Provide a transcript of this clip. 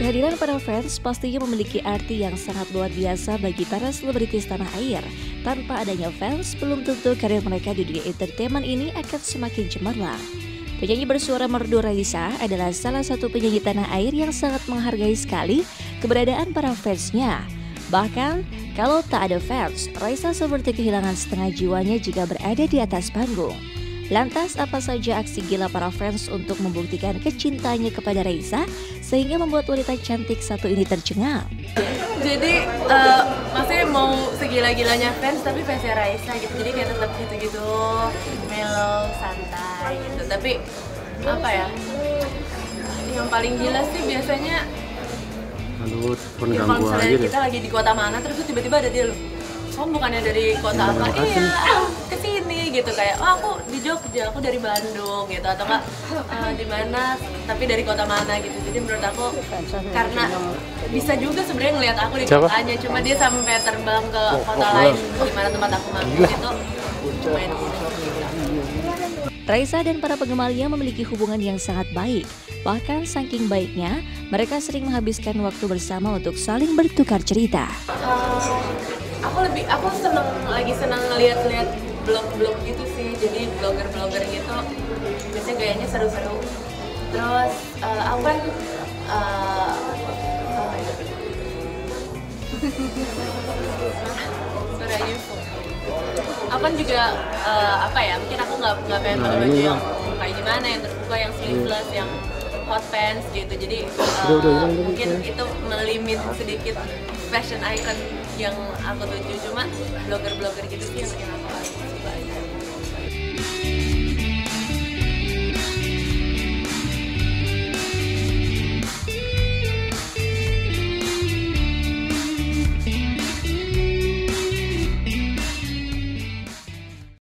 Kehadiran para fans pastinya memiliki arti yang sangat luar biasa bagi para selebritis tanah air. Tanpa adanya fans, belum tentu karir mereka di dunia entertainment ini akan semakin cemerlang. Penyanyi bersuara merdu Raisa adalah salah satu penyanyi tanah air yang sangat menghargai sekali keberadaan para fansnya. Bahkan, kalau tak ada fans, Raisa seperti kehilangan setengah jiwanya jika berada di atas panggung. Lantas apa saja aksi gila para fans untuk membuktikan kecintanya kepada Raisa sehingga membuat wanita cantik satu ini tercengang? Jadi maksudnya mau segila-gilanya fans tapi fansnya Raisa gitu, jadi kayak tetap gitu-gitu mellow, santai gitu. Tapi apa ya, yang paling gila sih biasanya ya, kalau misalnya kita lagi di kota mana terus tiba-tiba ada dia loh, oh bukannya dari kota apa, iya kesini gitu, kayak oh aku di Jogja, aku dari Bandung gitu, atau enggak di mana tapi dari kota mana gitu. Jadi menurut aku karena bisa juga sebenarnya ngelihat aku di kotanya, cuma dia sampai terbang ke kota lain di mana tempat aku manggung itu lumayan gitu. Raisa dan para penggemarnya memiliki hubungan yang sangat baik. Bahkan saking baiknya, mereka sering menghabiskan waktu bersama untuk saling bertukar cerita. Aku lagi senang ngeliat blog gitu sih, jadi blogger gitu biasanya gayanya seru-seru. Terus aku kan suara UFO. Aku kan juga apa ya, mungkin aku nggak pengen pakai baju yang kayak gimana, yang terbuka, yang sleeveless, yang hot pants gitu. Jadi mungkin itu melimit sedikit fashion icon yang aku tuju. Cuma blogger gitu sih yang